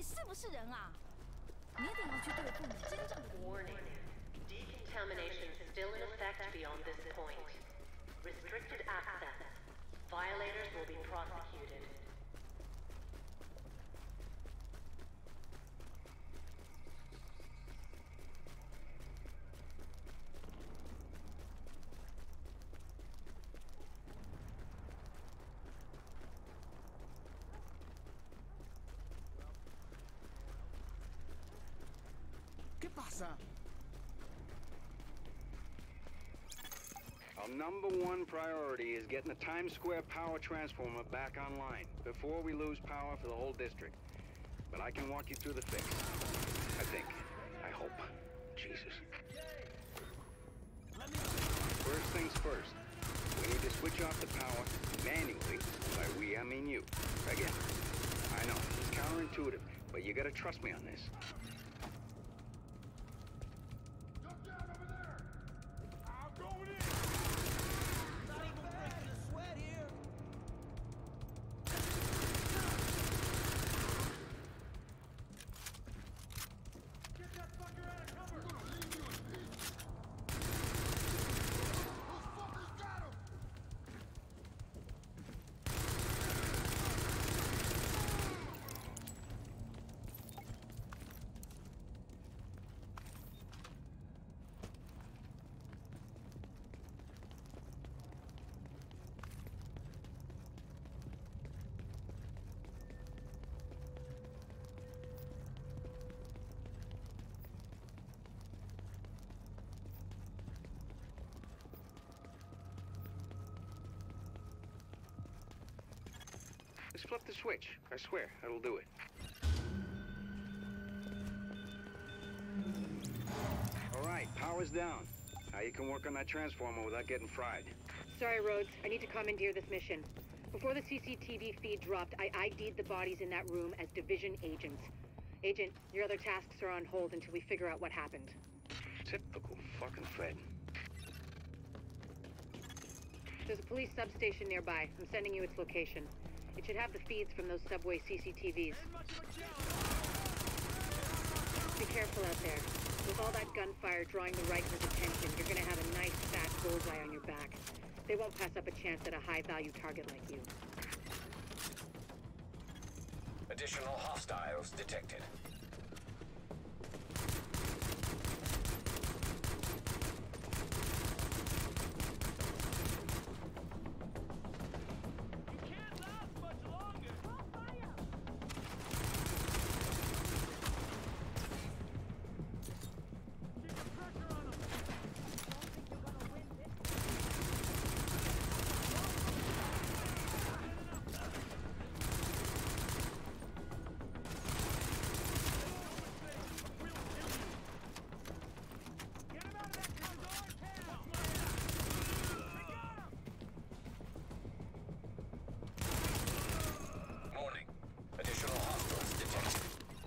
Warning. Decontamination still in effect beyond this point. Restricted access. Violators will be prosecuted. ¿Qué pasa? Our #1 priority is getting the Times Square power transformer back online before we lose power for the whole district. But I can walk you through the fix. I think. I hope. Jesus. First things first. We need to switch off the power manually. By we, I mean you. Again. I know, it's counterintuitive, but you gotta trust me on this. Just flip the switch. I swear, it'll do it. All right, power's down. Now you can work on that transformer without getting fried. Sorry, Rhodes. I need to commandeer this mission. Before the CCTV feed dropped, I ID'd the bodies in that room as Division agents. Agent, your other tasks are on hold until we figure out what happened. Typical fucking Fed. There's a police substation nearby. I'm sending you its location. It should have the feeds from those subway CCTVs. Be careful out there. With all that gunfire drawing the Reichers' attention, you're gonna have a nice fat bullseye on your back. They won't pass up a chance at a high-value target like you. Additional hostiles detected. Warning. Additional hostiles detected.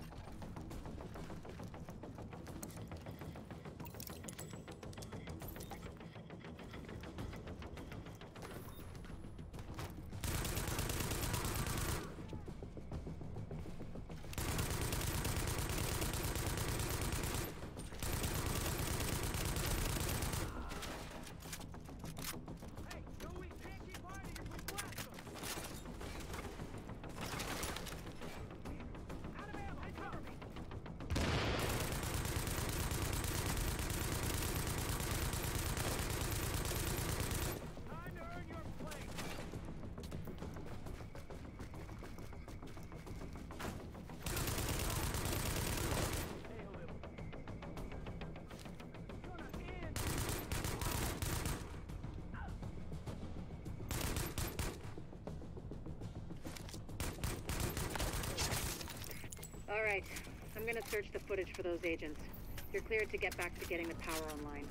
All right. I'm gonna search the footage for those agents. You're cleared to get back to getting the power online.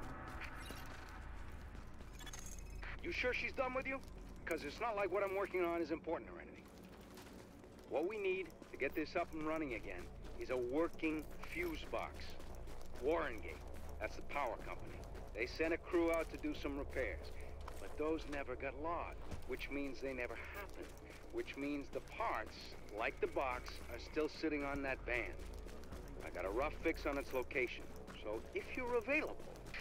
You sure she's done with you? Because it's not like what I'm working on is important or anything. What we need to get this up and running again is a working fuse box. Warrengate, that's the power company. They sent a crew out to do some repairs, but those never got logged, which means they never happened. which means the parts, like the box, are still sitting on that van. I got a rough fix on its location, so if you're available...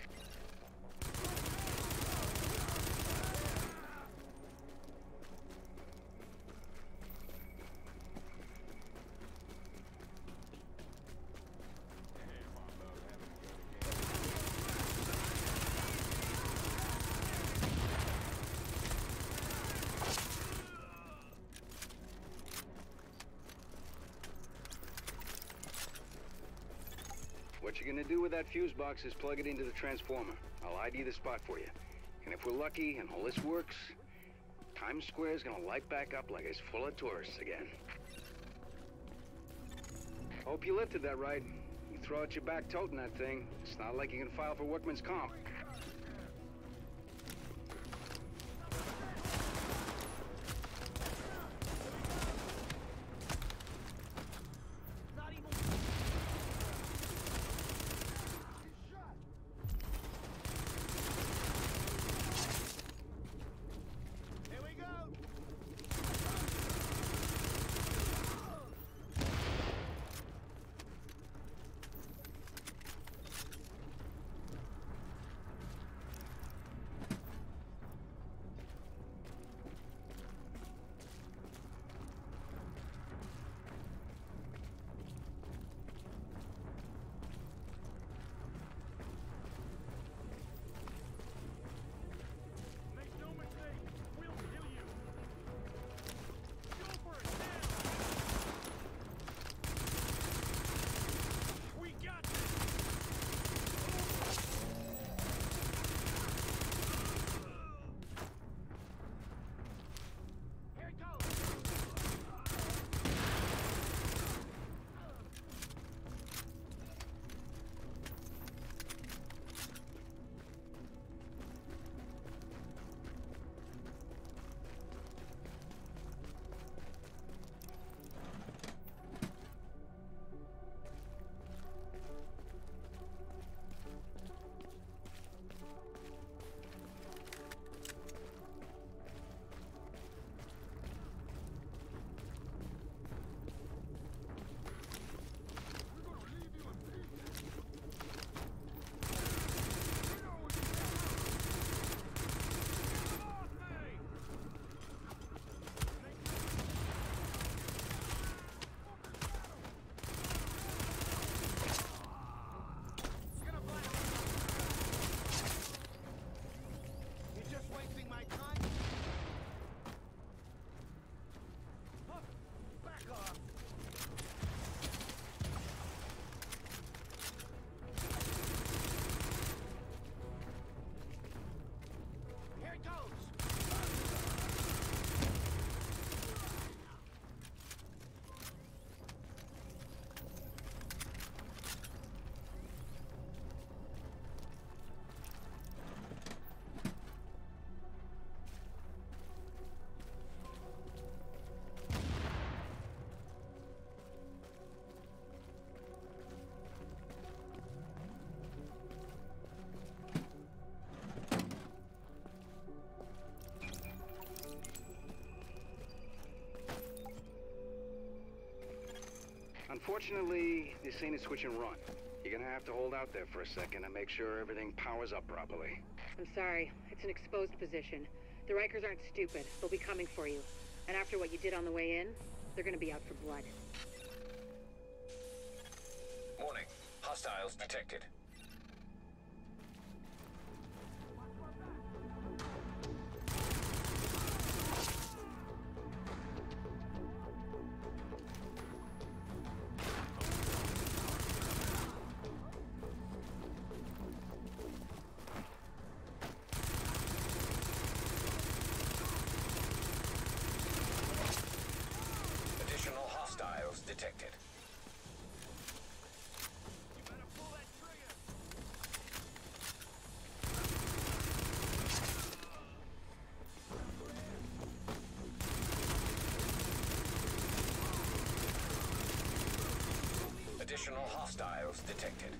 What you're gonna do with that fuse box is plug it into the transformer. I'll ID the spot for you. And if we're lucky and all this works, Times Square is gonna light back up like it's full of tourists again. Hope you lifted that right. You throw out your back toting that thing, it's not like you can file for workman's comp. Unfortunately, this ain't a switch and run. You're gonna have to hold out there for a second and make sure everything powers up properly. I'm sorry. It's an exposed position. The Rikers aren't stupid. They'll be coming for you. And after what you did on the way in, they're gonna be out for blood. Warning. Hostiles detected. Additional hostiles detected. Additional hostiles detected.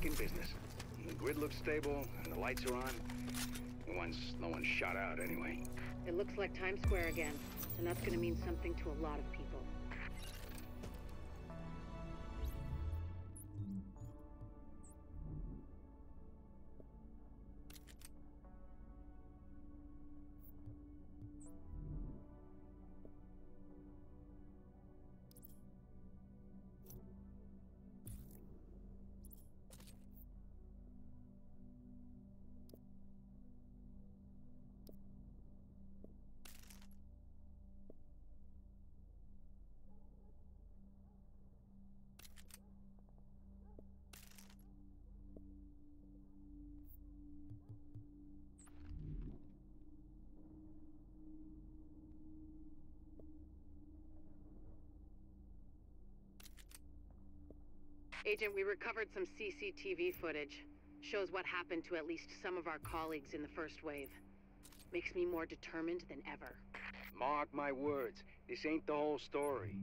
in business. The grid looks stable, and the lights are on. No one's shot out anyway. It looks like Times Square again, and that's gonna mean something to a lot of people. Agent, we recovered some CCTV footage. Shows what happened to at least some of our colleagues in the first wave. Makes me more determined than ever. Mark my words, this ain't the whole story.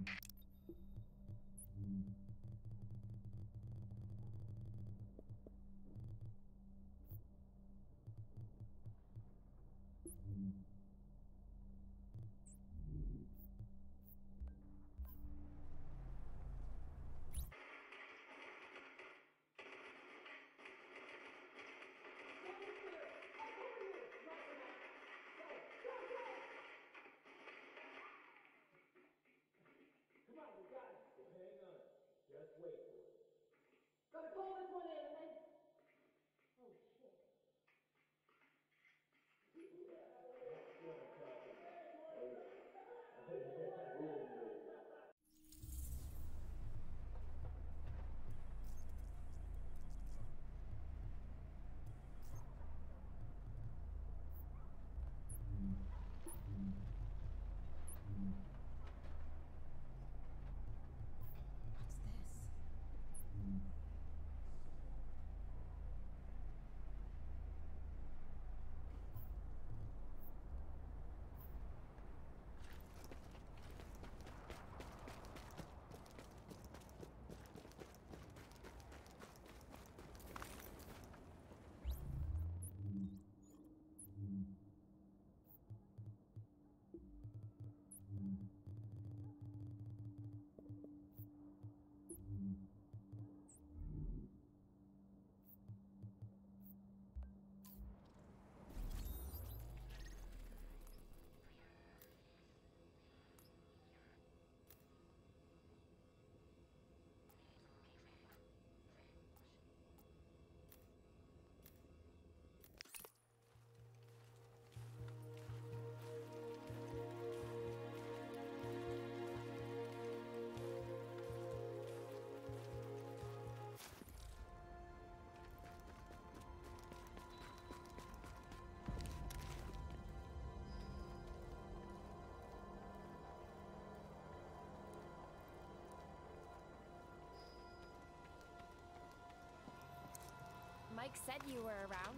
Mike said you were around.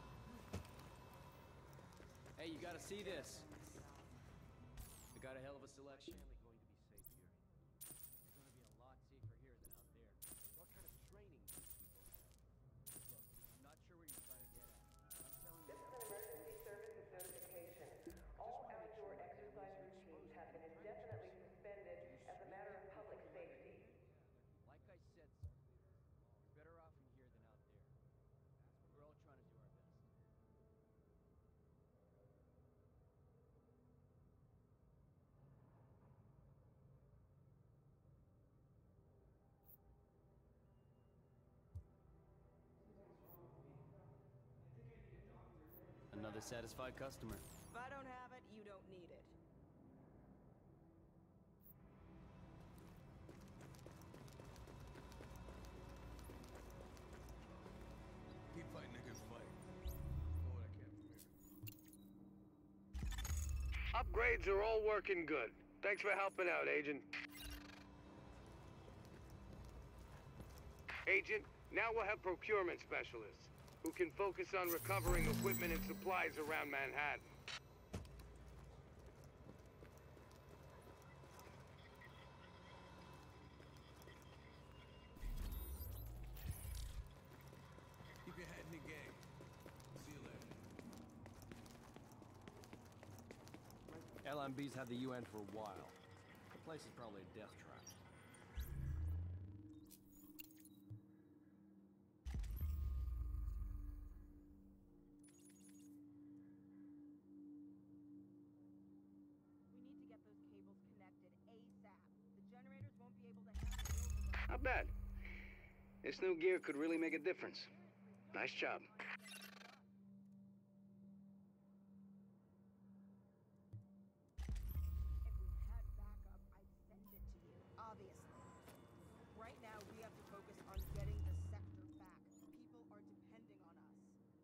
Hey, you gotta see this. We got a hell of a selection. Going to be safe here. It's going to be a lot safer here than out there. What kind of training do these people have? Look, I'm not sure what you're trying to get at. I'm telling you. This is an emergency services notification. All outdoor exercise routines have been indefinitely suspended as a matter of public safety. Like I said, sir, you're better off in here than out there. We're all trying to do our best. Another satisfied customer. If I don't have it, you don't need it. Keep fighting a good fight. Know what I can from here. Upgrades are all working good. Thanks for helping out, Agent. Agent, now we'll have procurement specialists who can focus on recovering equipment and supplies around Manhattan. LMB's had the UN for a while. The place is probably a death trap. We need to get those cables connected ASAP. The generators won't be able to handle Not bad. This new gear could really make a difference. Nice job. If we had backup, I'd send it to you, obviously. Right now, we have to focus on getting the sector back. People are depending on us.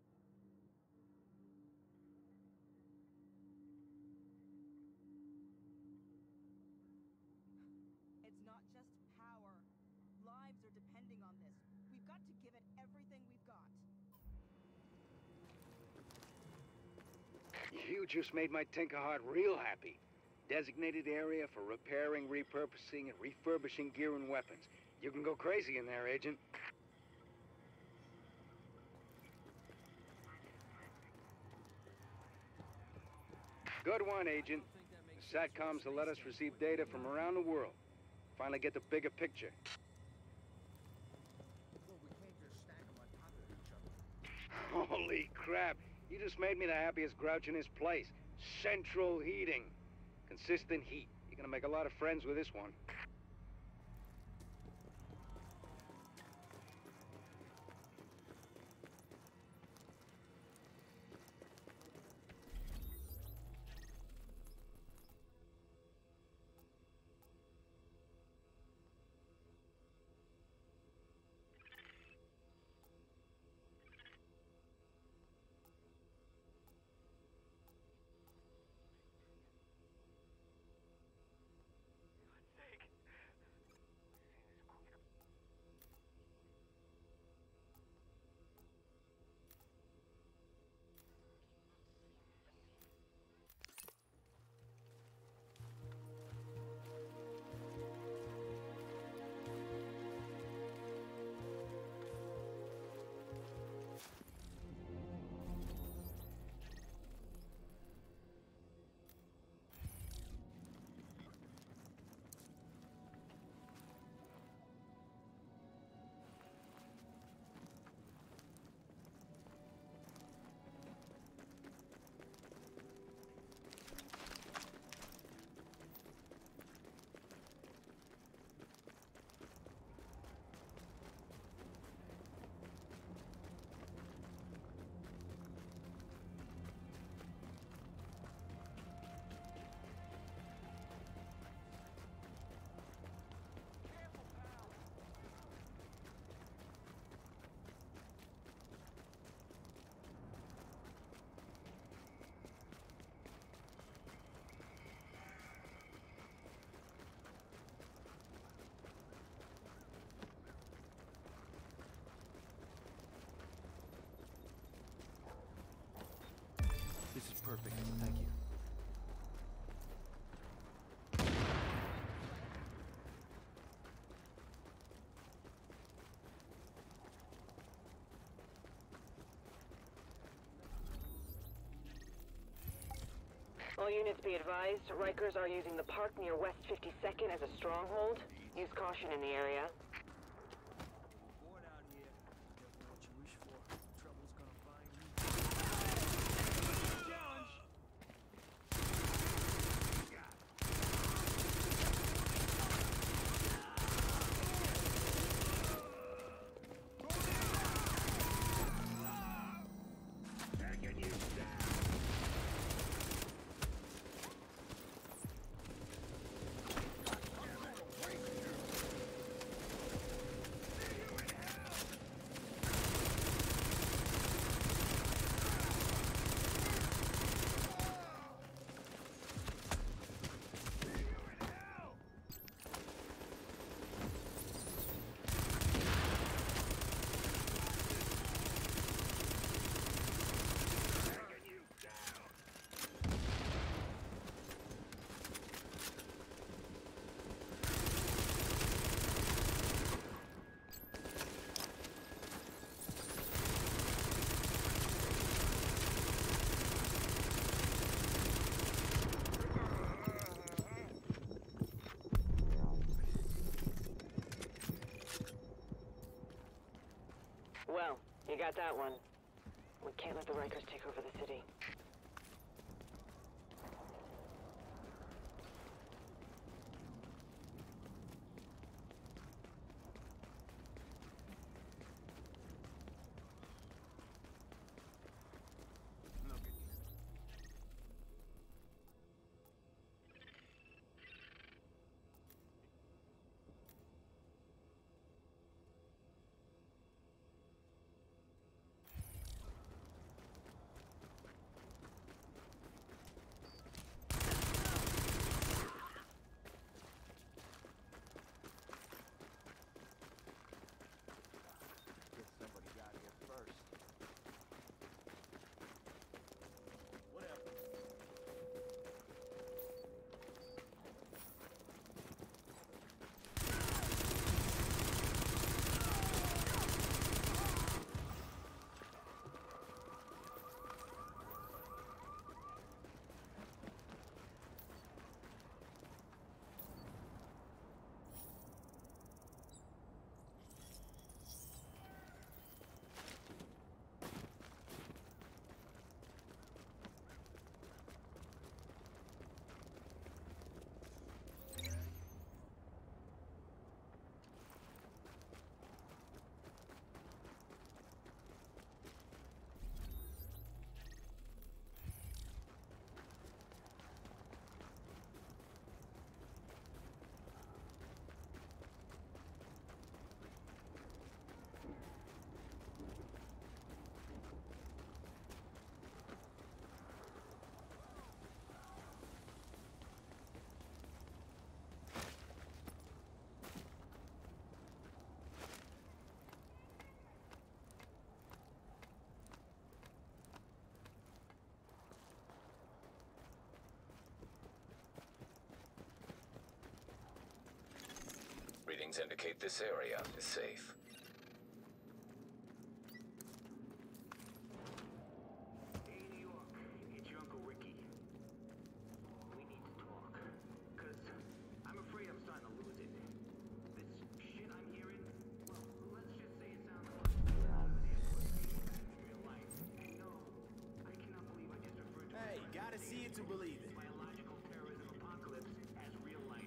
It's not just power. Lives are depending on this. We've got to give it everything we've got. You just made my tinker heart real happy. Designated area for repairing, repurposing, and refurbishing gear and weapons. You can go crazy in there, Agent. Good one, Agent. The SATCOMs will let us receive data from around the world. Finally get the bigger picture. Well, we can't just stack them on top of each other. Holy crap! You just made me the happiest grouch in this place. Central heating. Consistent heat. You're gonna make a lot of friends with this one. This is perfect. Thank you. All units be advised, Rikers are using the park near West 52nd as a stronghold. Use caution in the area. Born out here. Careful what you wish for. Trouble's gonna find you. Challenge! got that one. We can't let the Rikers take over the city. Readings indicate this area is safe. Hey, New York. It's your Uncle Ricky. We need to talk. Cause I'm afraid I'm starting to lose it. This shit I'm hearing, well, let's just say it sounds like in real life. And no, I cannot believe I just referred to Hey, gotta see it to believe it. biological terrorism apocalypse as real life.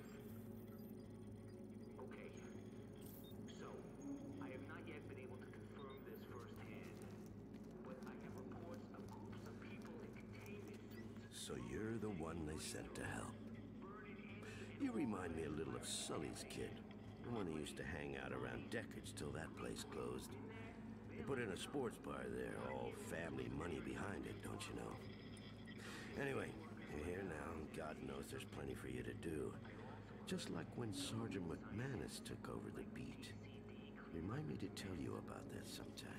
Okay. So, I have not yet been able to confirm this firsthand, but I have reports of groups of people in containment suits. So you're the one they sent to help. You remind me a little of Sully's kid, the one who used to hang out around Deckard's till that place closed. They put in a sports bar there, all family money behind it, don't you know? Anyway, you're here now, and God knows there's plenty for you to do. Just like when Sergeant McManus took over the beat. Remind me to tell you about that sometime.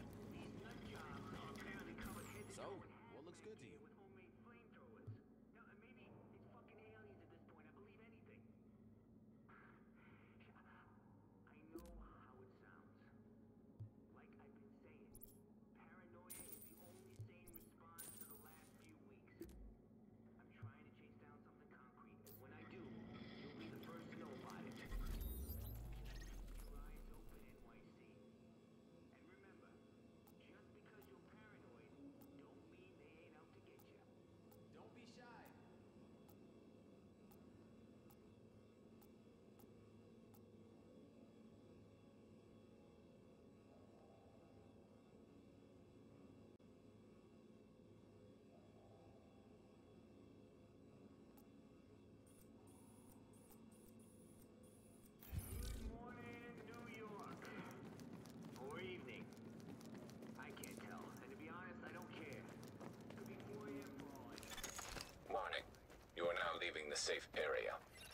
So, what looks good to you? With homemade flamethrowers. Now, maybe it's fucking aliens at this point. I believe anything. I know how it sounds. Like I've been saying, paranoia is the only sane response to the last few weeks. I'm trying to chase down something concrete, and when I do, you'll be the first to know about it. Just keep your eyes open, NYC. And remember, just because you're paranoid, don't mean they ain't out to get you. Don't be shy. Good morning, New York. Or evening. I can't tell. And to be honest, I don't care. Could be 4 a.m. for all I know. Warning. You are now leaving the safe area.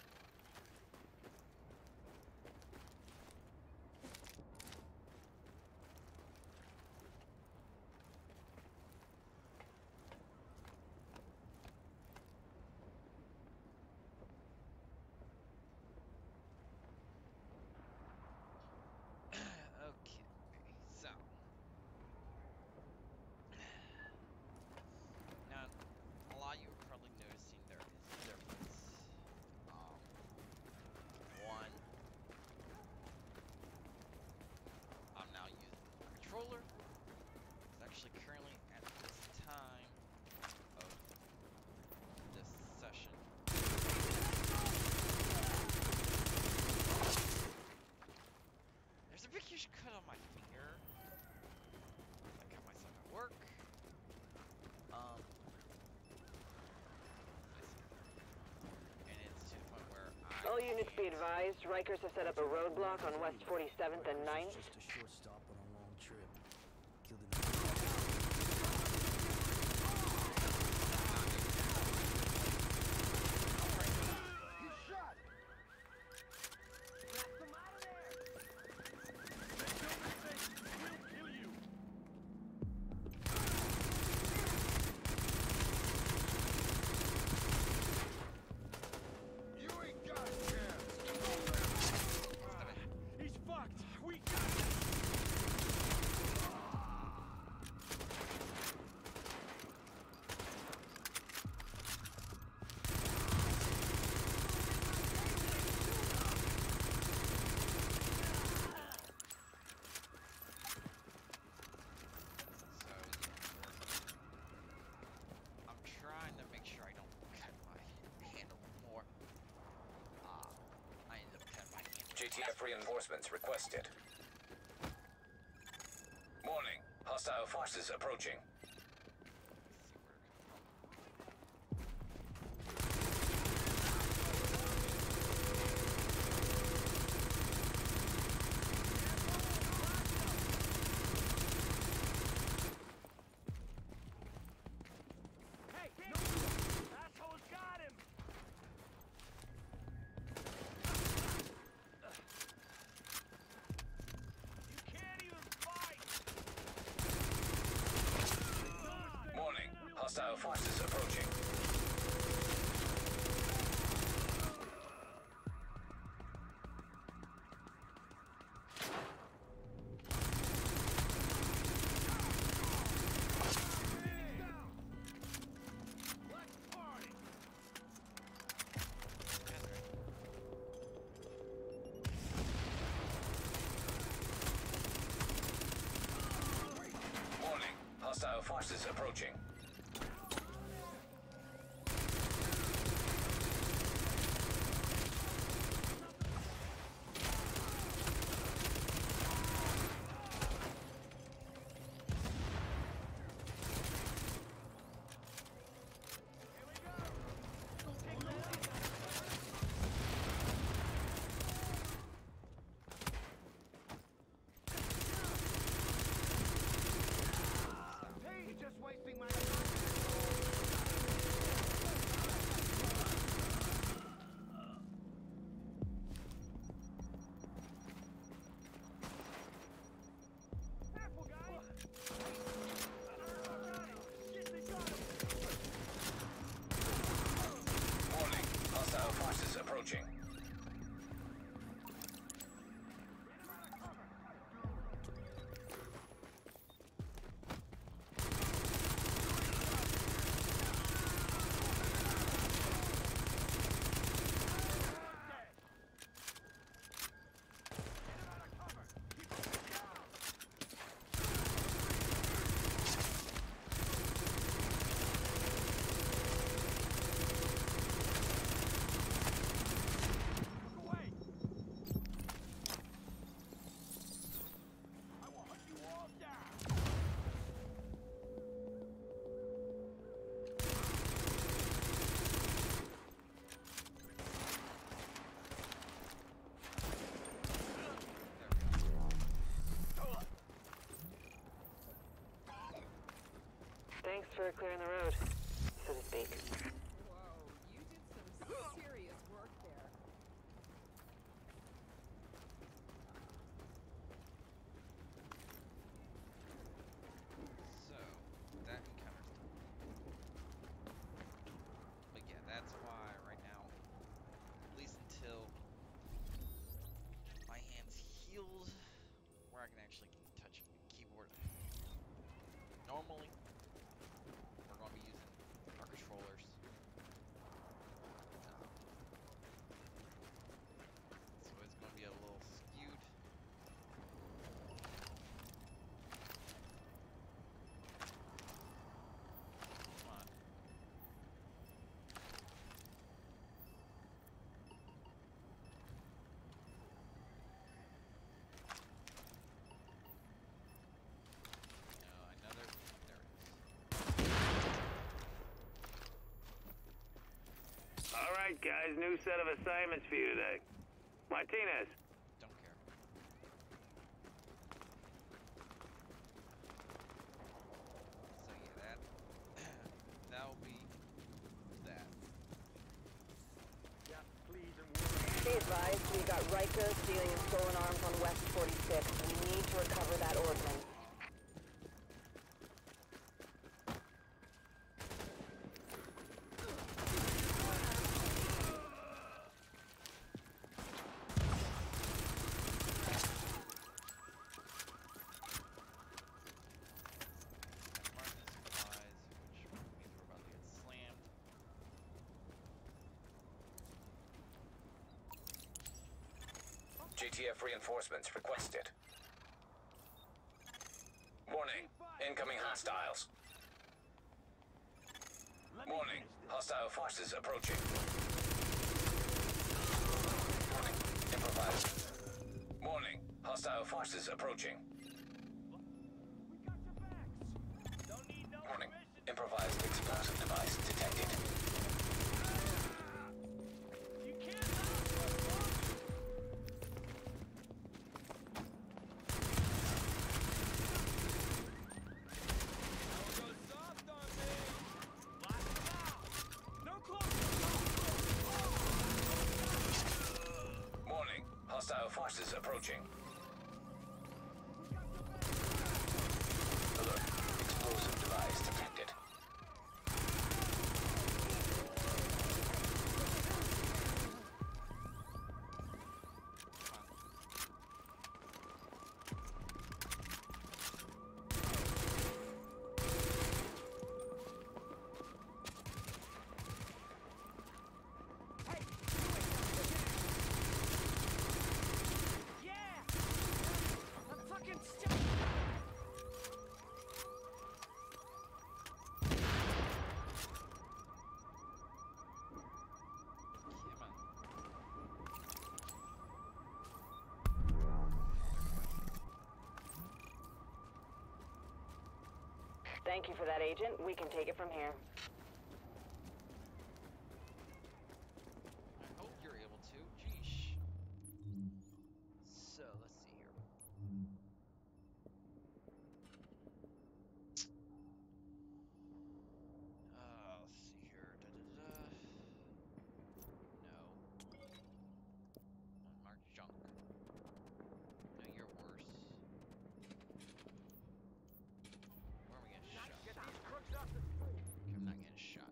Okay, so now a lot of you are probably noticing there is a difference. units be advised, Rikers have set up a roadblock on West 47th and 9th. Just a short stop on a long trip. Killed He's shot! Come out of there! We'll kill you! You ain't got a chance! He's fucked! We got him! I'm trying to make sure I don't cut my hand a little more. I ended up cutting my hand. JTF reinforcements requested. Warning. Hostile forces approaching. Hey, no! Asshole's got him! You can't even fight! Warning. Hostile forces approaching. Let's party! Warning. Hostile forces approaching. Hey, he's just wasting my Careful, guys! Warning. Hostile forces approaching. Thanks for clearing the road, so to speak. Whoa, you did some serious work there. So, that encounter's done. But yeah, that's why right now, at least until my hand's healed, where I can actually touch the keyboard. Normally, we're going to be using our controllers. So it's going to be a little skewed. Come on. No, I know there is. guys. New set of assignments for you today. Martinez. Don't care. So yeah, that'll be that. Stay advised, we got Rika stealing stolen arms on West 46. We need to recover that ordnance. JTF reinforcements requested. Warning, incoming hostiles. Warning, hostile forces approaching. Warning, improvised. Warning, hostile forces approaching. Warning, improvised explosive device detected. Hostile forces approaching. Alert. Explosive device detected. Thank you for that, Agent. We can take it from here. I hope you're able to. Jeesh. So, let's see here. Let's see here. No. Unmarked junk. No, you're worse. Where am I getting shot? Okay, I'm not getting shot.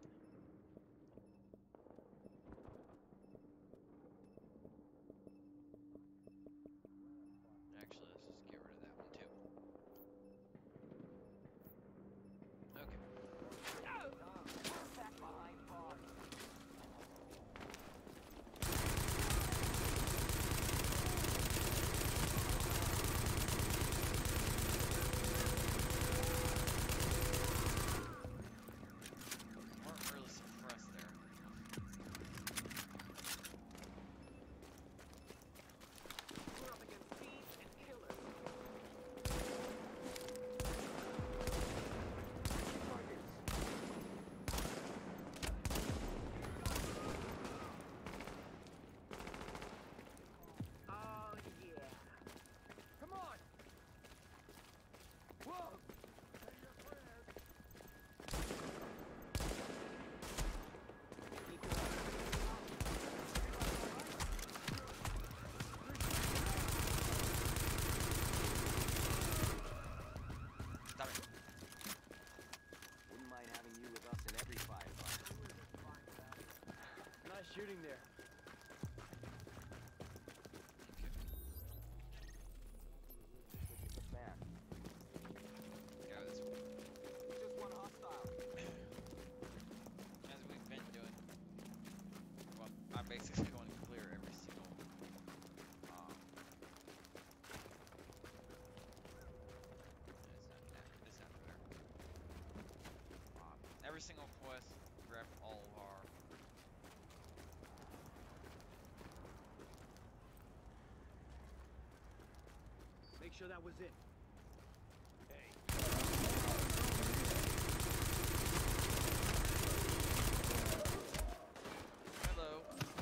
Actually, let's just get rid of that one too. Okay. Back behind bars. Weren't really suppressed there. We're up against thieves and killers. Oh, yeah. Come on! Whoa! Say your prayers. Stop it. Wouldn't mind having you with us in every firefight. Nice shooting there. Man, Go this way. just one hostile. As we've been doing. Well, I'm basically going to clear every single it's not there. Every single quest, grab all of our Make sure that was it. hello.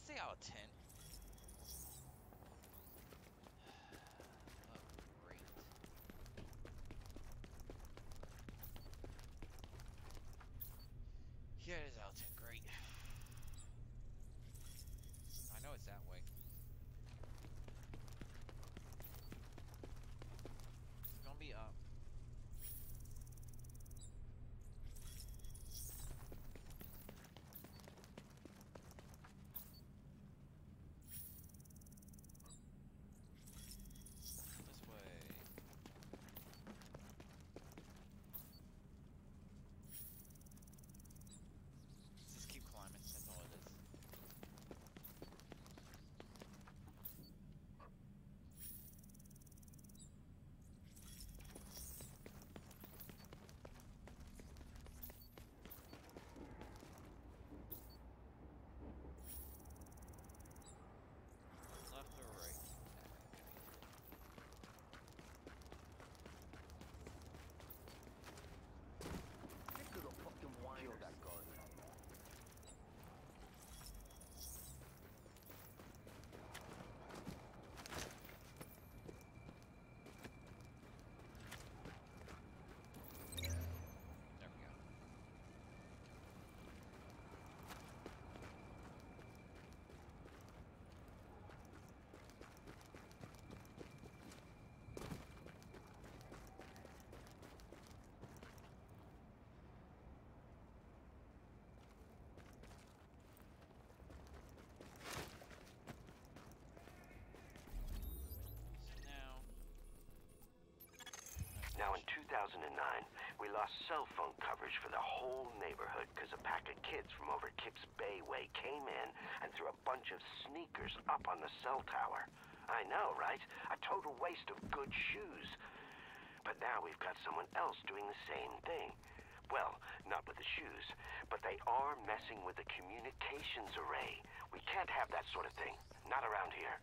say out of 10. Oh, great. Yeah, it is out of 10. Great. I know it's that way. It's gonna be up. This way. Let's just keep climbing. That's all it is. Left or right? Get to the fucking wire that gun. There we go. Now, in 2009, we lost cell phone coverage for the whole neighborhood because a pack of kids from over Kips Bay Way came in and threw a bunch of sneakers up on the cell tower. I know, right? A total waste of good shoes. But now we've got someone else doing the same thing. Well, not with the shoes, but they are messing with the communications array. We can't have that sort of thing. Not around here.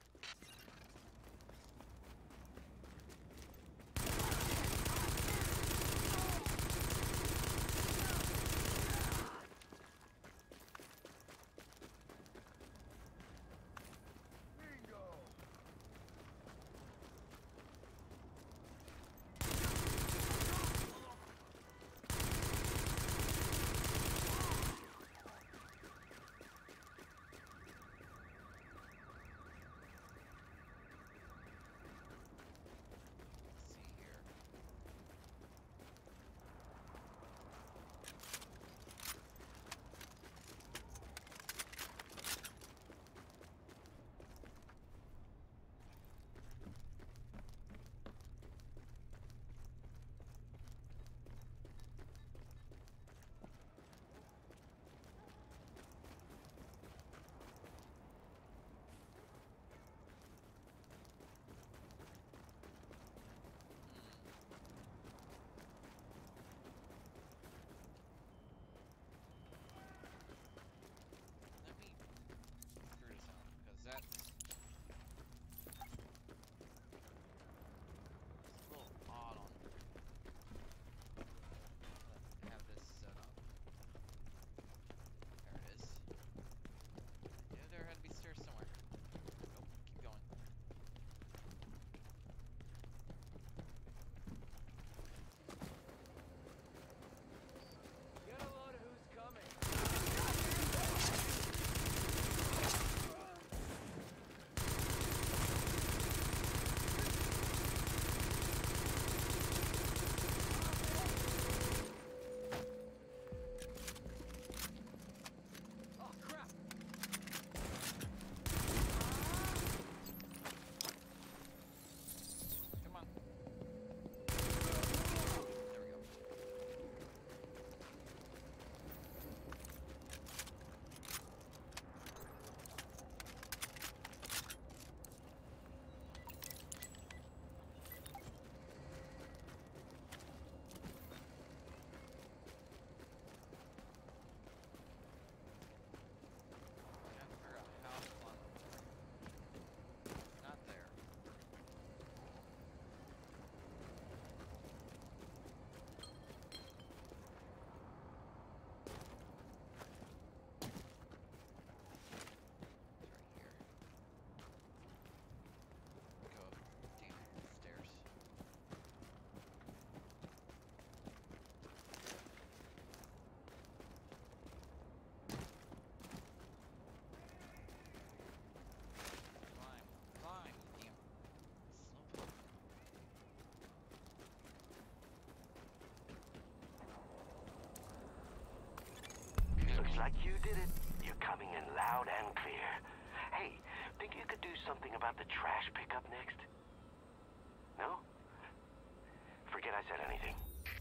like you did it. You're coming in loud and clear. Hey, think you could do something about the trash pickup next? No? Forget I said anything.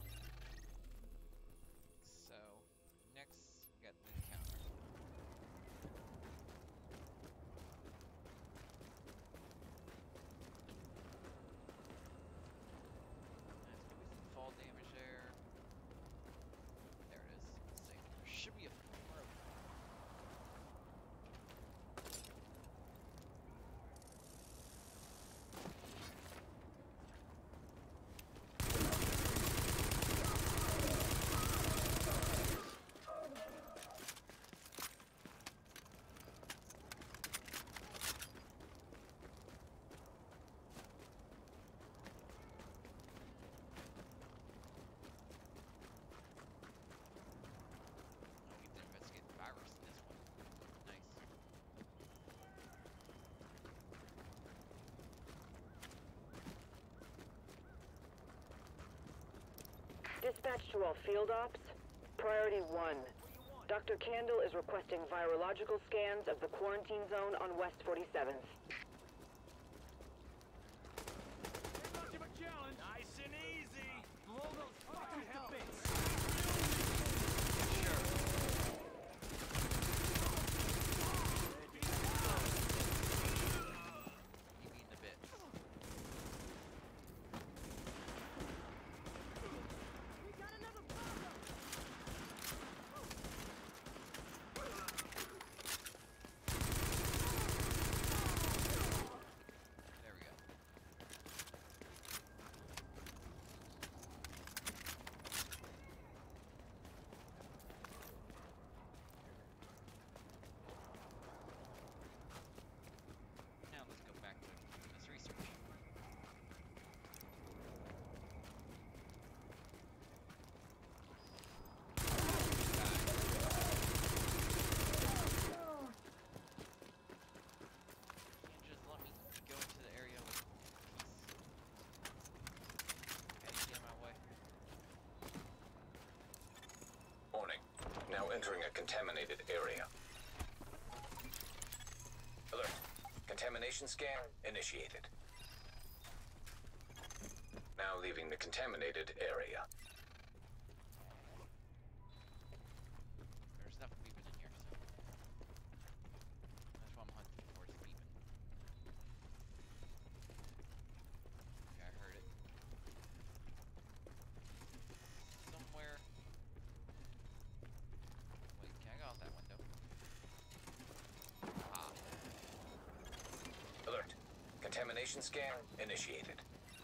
So, next, we got the encounter. There's gonna be some fall damage there. There it is. Safe. There should be a rope. Dispatch to all field ops. Priority 1. Dr. Candle is requesting virological scans of the quarantine zone on West 47th. Much of a challenge. Nice and easy. Blow those fucking hell. Now entering a contaminated area. Alert. Contamination scan initiated. Now leaving the contaminated area. There's nothing beeping in here, so that's what I'm hunting for, is beeping. Okay, I heard it. Somewhere. Wait, can I go out that window? Ah. Alert. Contamination scan initiated.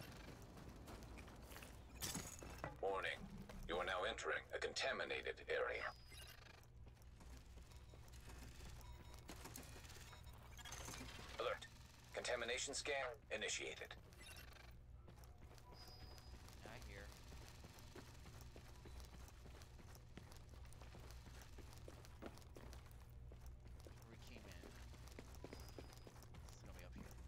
Warning. You are now entering a contaminated area. Alert. Contamination scan initiated. I hear. We came in. It's gonna be up here.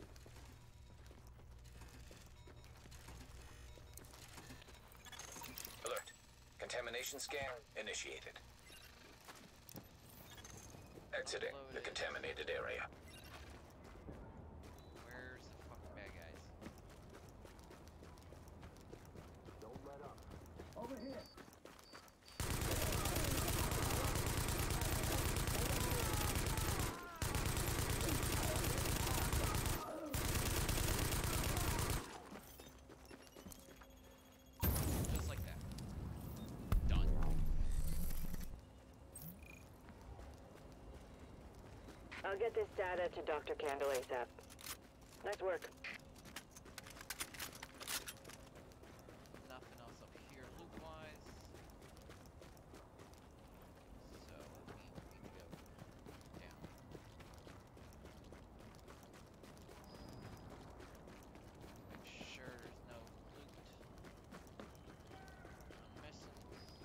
Alert. Contamination scan initiated. Exiting the contaminated area. Where's the fucking bad guys? Don't let up. Over here. Just like that. Done. I'll get this data to Dr. Candle ASAP. Nice work. Nothing else up here loot-wise. So we need to go down. Make sure there's no loot I'm missing.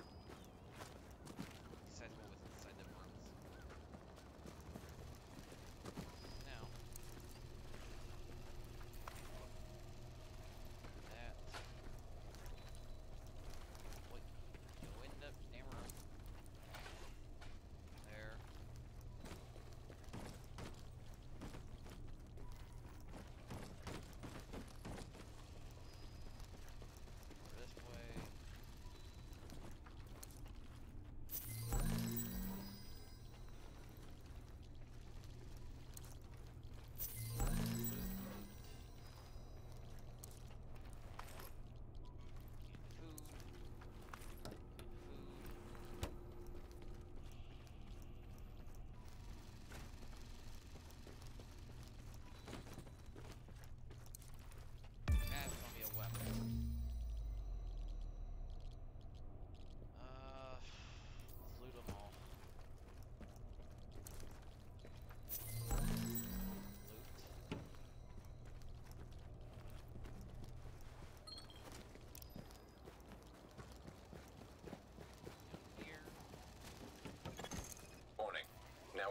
Besides what was inside the rooms. Now,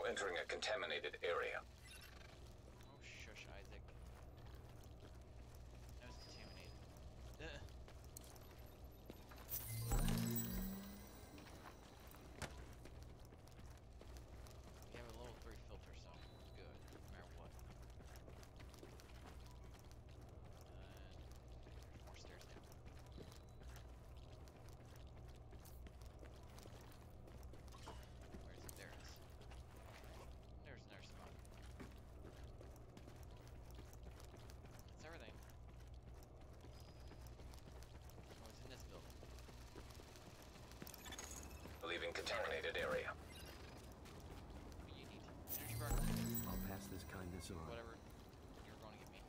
entering a contaminated area. Oh, shush, Isaac. That was contaminated. Ugh. We have a level 3 filter, so it's good, no matter what. There's more stairs down. Where is it? There it is. There's another spot. That's everything. Oh, it's in this building. Leaving contaminated area. What do you need? Energy bar? I'll pass this kindness on. Whatever you're going to give me.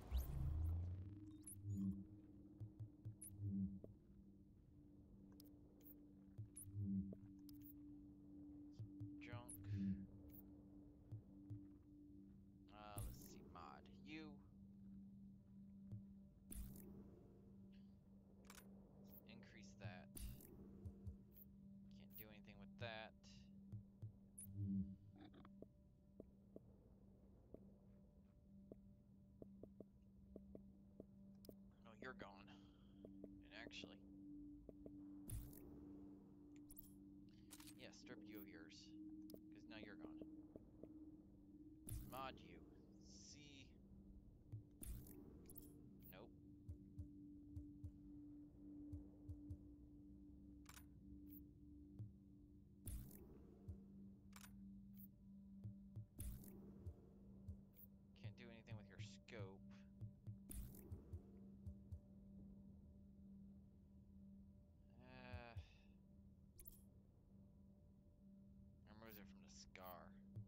Junk. Let's see. Mod. You. Increase that. Can't do anything with that. No, you're gone. And actually, yeah, strip you of yours. Because now you're gone. Let's mod you. C. Nope. Can't do anything with your scope. Removes it from the scar.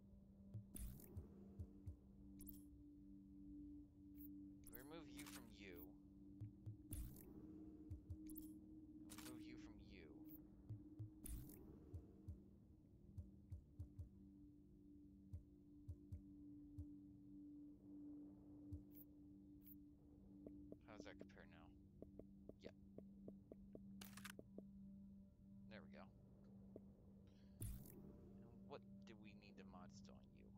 We remove you from you. Remove you from you. How does that compare now? Yep. There we go. And what do we need the mod still on you?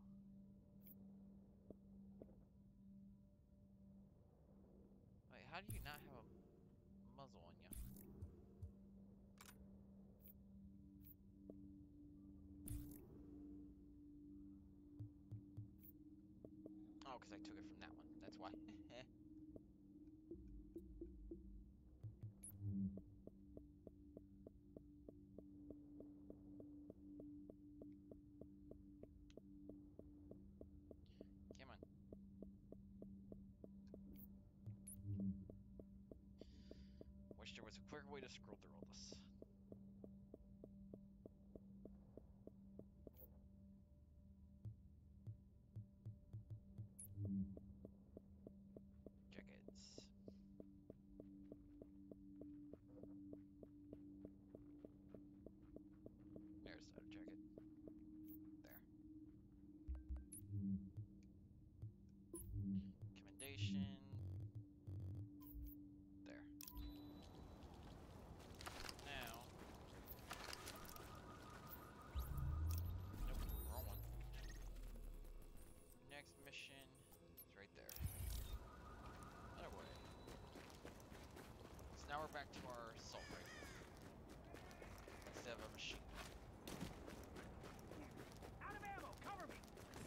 Wait, how do you not have a muzzle on you? Oh, because I took it from that one. That's why. Come on. Wish there was a quicker way to scroll through all this. Jackets. There's that jacket. There. Commendation. There. Now. Nope, wrong one. Next mission is right there. That way. So now we're back to our assault rifle. Instead of a machine gun. Out of ammo! Cover me!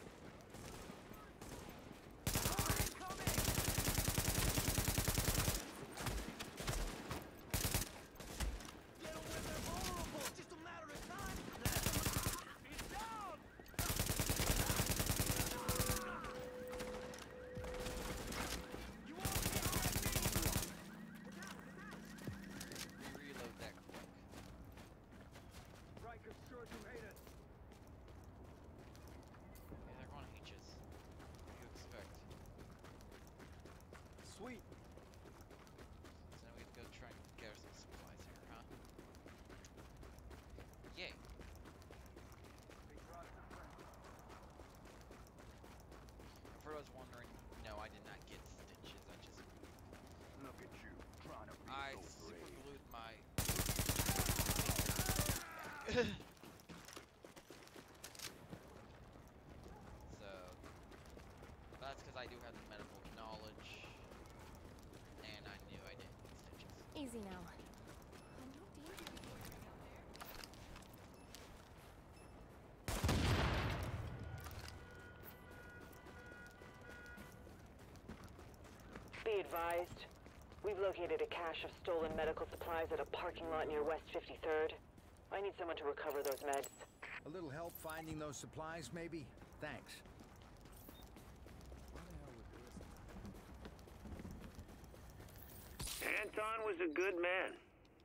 Get them when they're vulnerable! It's just a matter of time! He's down! You won't get Reload that quick. Rikers sure do hate us. Yeah, they're going to H's. What do you expect? Sweet. So now we have to go try and get some supplies here, huh? Yay. For those wondering, no, I did not get stitches. I just Look at you, trying to be I so super brave. glued my easy now. No danger to you out there. Be advised, we've located a cache of stolen medical supplies at a parking lot near West 53rd. I need someone to recover those meds. A little help finding those supplies, maybe? Thanks. Anton was a good man.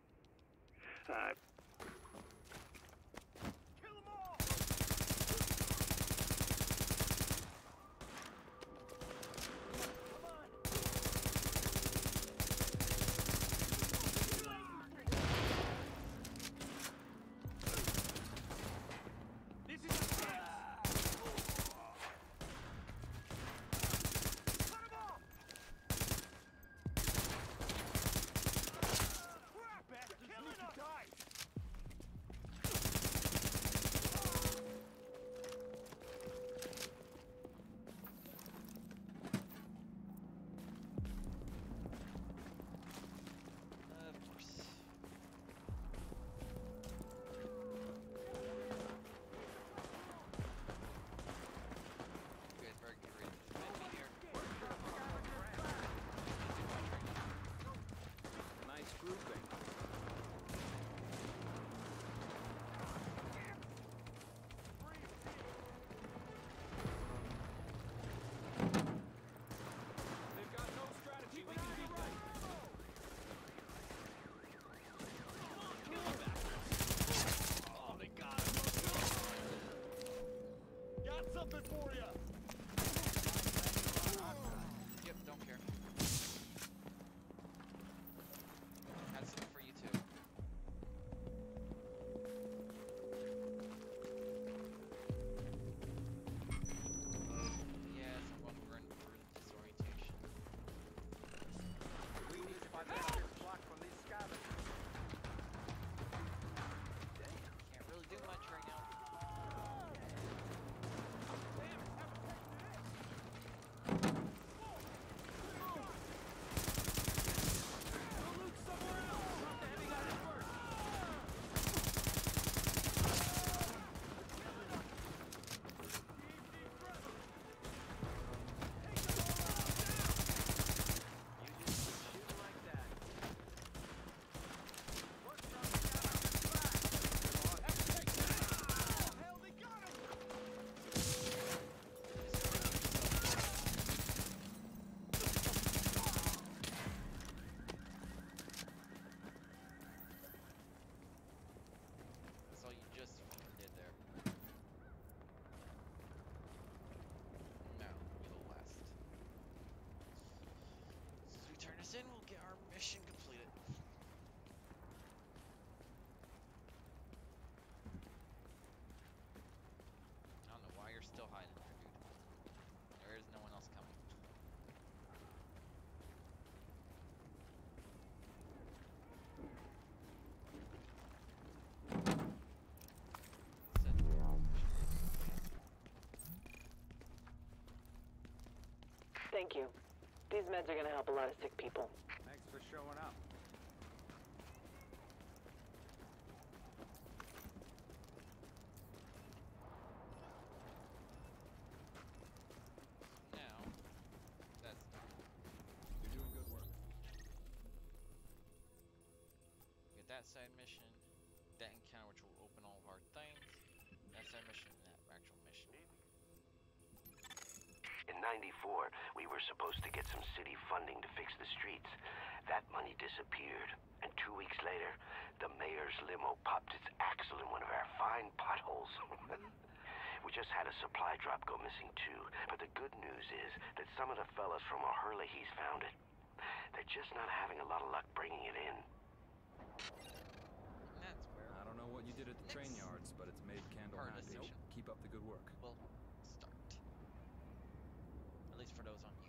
Something for you. Yep, don't care. Had something for you too. Yeah, someone run for disorientation. We need to find out this block from these scavengers. Can't really do much right now. Then we'll get our mission completed. I don't know why you're still hiding there, dude. There is no one else coming. Thank you. These meds are gonna help a lot of sick people. Thanks for showing up. Now, that's done. You're doing good work. Get that side mission, that encounter which will open all of our things, that side mission, and that actual mission. In '94, we were supposed to get some city funding to fix the streets. That money disappeared, and 2 weeks later, the mayor's limo popped its axle in one of our fine potholes. We just had a supply drop go missing too, but the good news is that some of the fellas from O'Hurley's found it. They're just not having a lot of luck bringing it in. That's where I don't know what you did at the train yards, but it's made Candle happy. Nope. Keep up the good work. We'll start. At least for those on